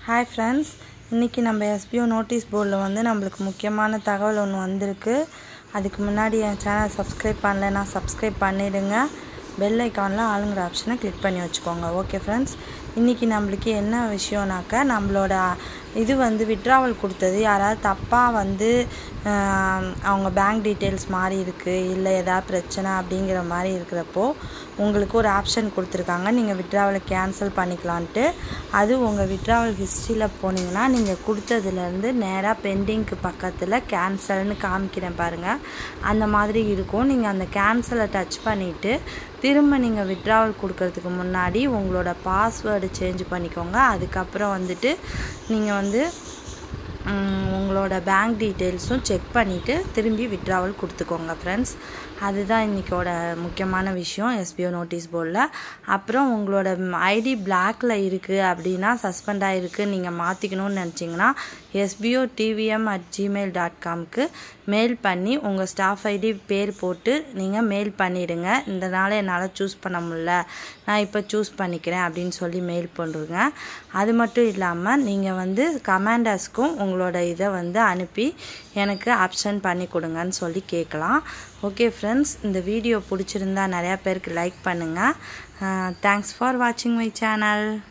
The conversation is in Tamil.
Hi friends, இன்னைக்கு நம்ம SBO நோட்டீஸ் போர்டில் வந்து நம்மளுக்கு முக்கியமான தகவல் ஒன்று வந்திருக்கு. அதுக்கு முன்னாடி என் சேனல் சப்ஸ்கிரைப் பண்ணலைன்னா சப்ஸ்கிரைப் பண்ணிடுங்க. பெல் ஐக்கானில் ஆளுங்கிற ஆப்ஷனை கிளிக் பண்ணி வச்சுக்கோங்க. ஓகே ஃப்ரெண்ட்ஸ், இன்றைக்கி நம்மளுக்கு என்ன விஷயம்னாக்கா நம்மளோட இது வந்து விட்ராவல் கொடுத்தது யாராவது தப்பாக வந்து அவங்க பேங்க் டீட்டெயில்ஸ் மாதிரி இருக்குது, இல்லை ஏதாவது பிரச்சனை அப்படிங்கிற மாதிரி இருக்கிறப்போ உங்களுக்கு ஒரு ஆப்ஷன் கொடுத்துருக்காங்க, நீங்கள் விட்ராவலை கேன்சல் பண்ணிக்கலான்ட்டு. அது உங்கள் விட்ராவல் ஹிஸ்ட்ரியில் போனீங்கன்னா நீங்கள் கொடுத்ததுலேருந்து நேராக பெண்டிங்க்கு பக்கத்தில் கேன்சல்னு காமிக்கிறேன் பாருங்கள், அந்த மாதிரி இருக்கும். நீங்கள் அந்த கேன்சலை டச் பண்ணிவிட்டு திரும்ப நீங்கள் விட்ராவல் கொடுக்கறதுக்கு முன்னாடி உங்களோட பாஸ்வேர்டு சேஞ்ச் பண்ணிக்கோங்க. அதுக்கப்புறம் வந்துட்டு நீங்கள் வந்து உங்களோட பேங்க் டீட்டெயில்ஸும் செக் பண்ணிவிட்டு திரும்பி விட்ராவல் கொடுத்துக்கோங்க ஃப்ரெண்ட்ஸ். அதுதான் இன்றைக்கோட முக்கியமான விஷயம் SBO நோட்டீஸ் போர்டில். அப்புறம் உங்களோட ஐடி பிளாக்ல இருக்குது அப்படின்னா, சஸ்பெண்ட் ஆகிருக்கு, நீங்கள் மாற்றிக்கணும்னு நினச்சிங்கன்னா sbotvm@gmail.comக்கு மெயில் பண்ணி உங்கள் ஸ்டாஃப் ஐடி பேர் போட்டு நீங்கள் மெயில் பண்ணிவிடுங்க. இந்த நாளை என்னால் சூஸ் பண்ண முடியல, நான் இப்போ சூஸ் பண்ணிக்கிறேன் அப்படின்னு சொல்லி மெயில் பண்ணுறங்க. அது மட்டும் இல்லாமல் நீங்கள் வந்து கமாண்டர்ஸ்க்கும் உங்களோட இதை வந்து அனுப்பி எனக்கு ஆப்ஷன் பண்ணி கொடுங்கன்னு சொல்லி கேட்கலாம். ஓகே ஃப்ரெண்ட்ஸ், இந்த வீடியோ பிடிச்சிருந்தா நிறையா பேருக்கு லைக் பண்ணுங்கள். தேங்க்ஸ் ஃபார் வாட்சிங் மை சேனல்.